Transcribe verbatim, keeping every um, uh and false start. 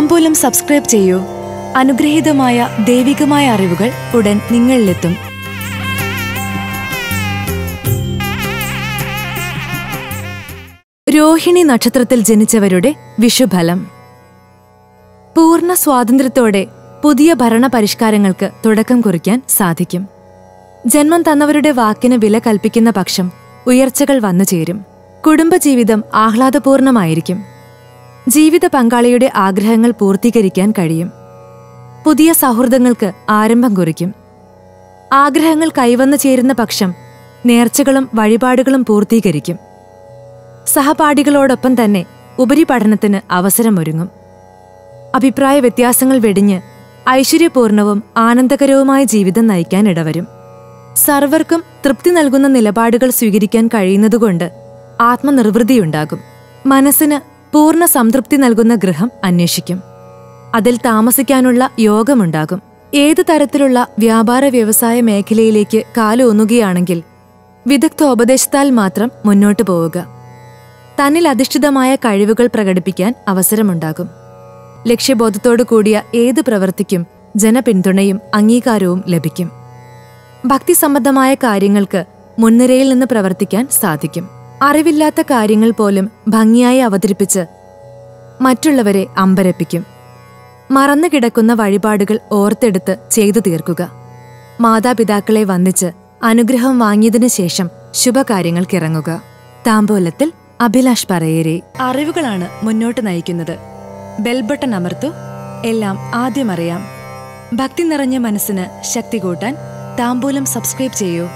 താംബൂലം subscribe ചെയ്യൂ. അനുഗ്രഹീതമായ ദൈവികമായ അറിവുകൾ ഉടൻ നിങ്ങളിലെത്തും. രോഹിണി നക്ഷത്രത്തിൽ ജനിച്ചവരുടെ വിഷുഫലം. പൂർണ്ണ സ്വാതന്ത്ര്യത്തോടെ പുതിയ ഭരണ പരിഷ്കാരങ്ങൾക്ക് തുടക്കം കുറിക്കാൻ സാധിക്കും. ജന്മം തന്നവരുടെ വാക്കിന് വില കൽപ്പിക്കുന്ന പക്ഷം ഉയർച്ചകൾ വന്നു ചേരും. കുടുംബജീവിതം ആഹ്ലാദപൂർണമായിരിക്കും. ജീവിത പങ്കാളിയുടെ ആഗ്രഹങ്ങൾ പൂർത്തീകരിക്കാൻ കഴിയും. പുതിയ സൗഹൃദങ്ങൾക്ക് ആരംഭം കുറിക്കും. ആഗ്രഹങ്ങൾ കൈവന്നു ചേരുന്ന പക്ഷം നേർച്ചകളും വഴിപാടുകളും പൂർത്തീകരിക്കും. സഹപാഠികളോടൊപ്പം തന്നെ ഉപരിപഠനത്തിന് അവസരമൊരുങ്ങും. അഭിപ്രായ വ്യത്യാസങ്ങൾ വെടിഞ്ഞ് ഐശ്വര്യപൂർണവും ആനന്ദകരവുമായ ജീവിതം നയിക്കാൻ ഇടവരും. സർവർക്കും തൃപ്തി നൽകുന്ന നിലപാടുകൾ സ്വീകരിക്കാൻ കഴിയുന്നതുകൊണ്ട് ആത്മനിർവൃതിയുണ്ടാകും. മനസ്സിന് പൂർണ്ണ സംതൃപ്തി നൽകുന്ന ഗൃഹം അന്വേഷിക്കും. അതിൽ താമസിക്കാനുള്ള യോഗമുണ്ടാകും. ഏതു തരത്തിലുള്ള വ്യാപാര വ്യവസായ മേഖലയിലേക്ക് കാലൂന്നുകയാണെങ്കിൽ വിദഗ്ധോപദേശത്താൽ മാത്രം മുന്നോട്ടു പോവുക. തന്നിൽ അധിഷ്ഠിതമായ കഴിവുകൾ പ്രകടിപ്പിക്കാൻ അവസരമുണ്ടാകും. ലക്ഷ്യബോധത്തോടു കൂടിയ ഏതു പ്രവൃത്തിക്കും ജനപിന്തുണയും അംഗീകാരവും ലഭിക്കും. ഭക്തിസംബന്ധമായ കാര്യങ്ങൾക്ക് മുൻനിരയിൽ നിന്ന് പ്രവർത്തിക്കാൻ സാധിക്കും. അറിവില്ലാത്ത കാര്യങ്ങൾ പോലും ഭംഗിയായി അവതരിപ്പിച്ച് മറ്റുള്ളവരെ അമ്പരപ്പിക്കും. മറന്നുകിടക്കുന്ന വഴിപാടുകൾ ഓർത്തെടുത്ത് ചെയ്തു തീർക്കുക. മാതാപിതാക്കളെ വന്ദിച്ച് അനുഗ്രഹം വാങ്ങിയതിനു ശേഷം ശുഭകാര്യങ്ങൾക്കിറങ്ങുക. താംബൂലത്തിൽ അഭിലാഷ് പറയേരെ. അറിവുകളാണ് മുന്നോട്ട് നയിക്കുന്നത്. ബെൽബട്ടൺ അമർത്തു. എല്ലാം ആദ്യമറിയാം. ഭക്തി നിറഞ്ഞ മനസ്സിന് ശക്തി കൂട്ടാൻ താംബൂലം സബ്സ്ക്രൈബ് ചെയ്യൂ.